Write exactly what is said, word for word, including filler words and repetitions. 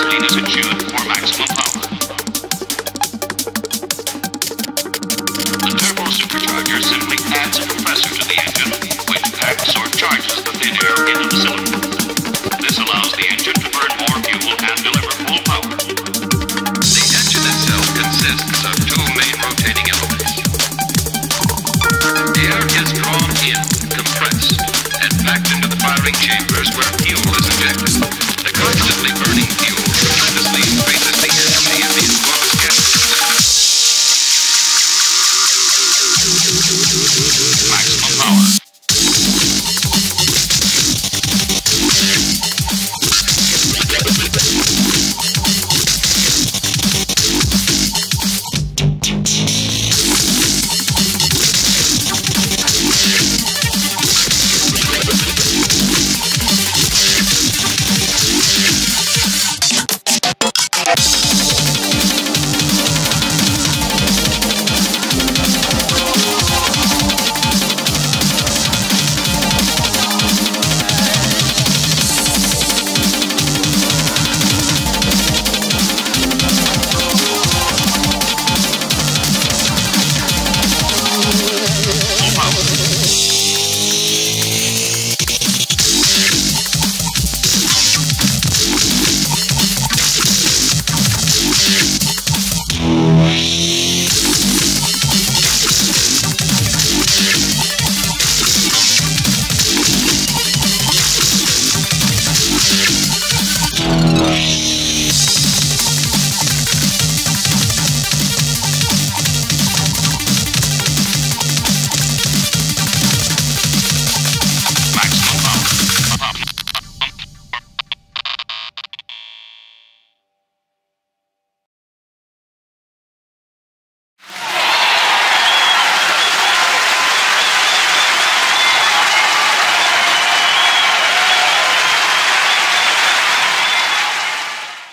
gasoline is ensured for maximum power. The turbo supercharger simply adds a compressor to the engine, which acts or charges the thin air into the cylinder. This allows the engine to burn more fuel and deliver full power. The engine itself consists of two main rotating elements. Air is drawn in, compressed, and packed into the firing chambers where fuel is injected.